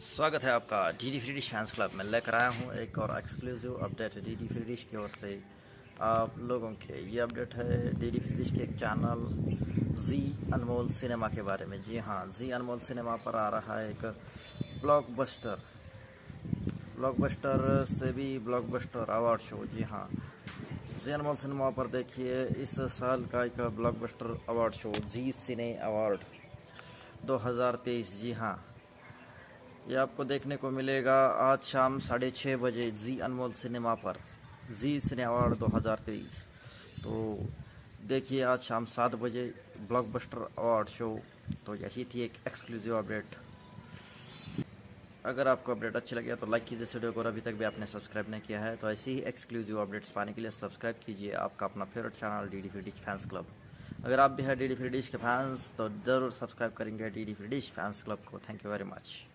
स्वागत है आपका D free dish fans club में। लेकर आया हूँ एक और exclusive update D free dish की ओर से आप लोगों के। ये अपडेट है डी फ्री डिश के एक चैनल जी अनमोल सिनेमा के बारे में। जी हाँ, जी अनमोल सिनेमा पर आ रहा है एक ब्लॉकबस्टर से भी ब्लॉकबस्टर अवार्ड शो। जी हाँ, जी अनमोल सिनेमा पर देखिए इस साल का एक blockbuster award show Zee cine award 2023। जी हाँ, ये आपको देखने को मिलेगा आज शाम 6:30 बजे जी अनमोल सिनेमा पर, जी सिने अवार्ड 2023। तो देखिए आज शाम 7 बजे ब्लॉकबस्टर अवार्ड शो। तो यही थी एक एक्सक्लूसिव अपडेट। अगर आपको अपडेट अच्छी लगे तो लाइक कीजिए इस वीडियो को, और अभी तक भी आपने सब्सक्राइब नहीं किया है तो ऐसे ही एक्सक्लूसिव अपडेट्स पाने के लिए सब्सक्राइब कीजिए आपका अपना favourite channel D free dish fans club. अगर आप भी है डी फ्री डिश के फैंस तो ज़रूर सब्सक्राइब करेंगे D free dish fans club को। Thank you very much.